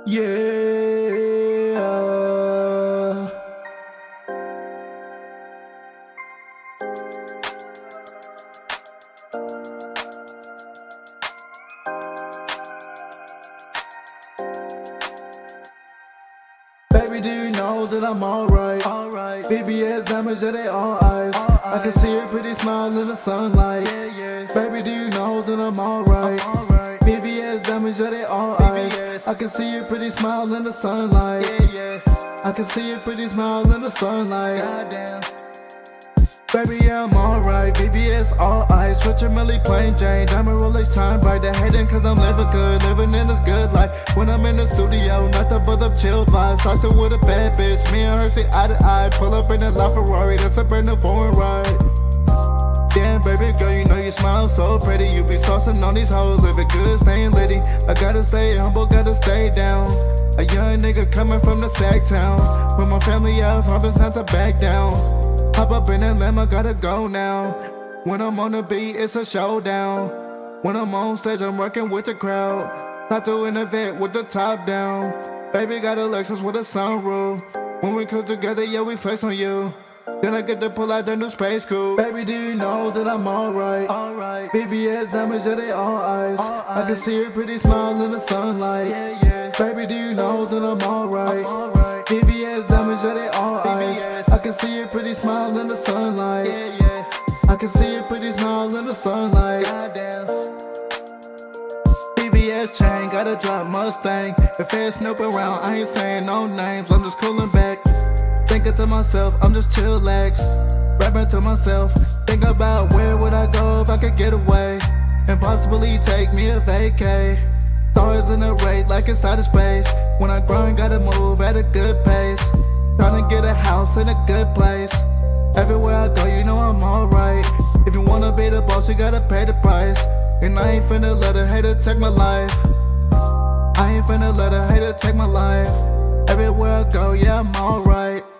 Yeah. Baby, do you know that I'm alright? BBS diamonds, yeah, they all eyes. I can see your pretty smile in the sunlight. Baby, do you know that I'm alright? BBS diamonds, yeah, they all eyes. I can see your pretty smile in the sunlight. I can see your pretty smile in the sunlight. Goddamn. Baby, yeah, I'm alright. BBS all eyes. Switch your Millie plain Jane. Diamond Rolex shine bright. They're hating cause I'm living good. Living in this good life. When I'm in the studio, nothing but them chill vibes. Talk to with a bad bitch. Me and her see eye to eye. Pull up in a LaFerrari. That's a brand new foreign ride. Damn, baby girl, you know you smile so pretty. You be saucing on these hoes. Living good, staying litty. I gotta stay humble, gotta stay down. A young nigga coming from the sack town. With my family out, promise not to back down. Hop up in that Lambo, gotta go now. When I'm on the beat, it's a showdown. When I'm on stage, I'm working with the crowd. Not doing a vet with the top down. Baby got a Lexus with a sunroof. When we come together, yeah, we flex on you. Then I get to pull out the new space coupe. Baby, do you know that I'm alright? BBS diamonds, yeah, they all eyes. I can see your pretty smile in the sunlight. Baby, do you know that I'm alright? BBS diamonds, yeah, they all eyes. I can see your pretty smile in the sunlight. I can see your pretty smile in the sunlight. BBS chain, gotta drop Mustang. If there's Snoop around, I ain't saying no names. I'm just cooling back. Thinking to myself, I'm just chillax. Rapping to myself, think about where would I go if I could get away and possibly take me a vacay. Stars in the rate like it's outer space. When I grind, gotta move at a good pace. Tryna get a house in a good place. Everywhere I go, you know I'm alright. If you wanna be the boss, you gotta pay the price. And I ain't finna let a hater take my life. I ain't finna let a hater take my life. Everywhere I go, yeah, I'm alright.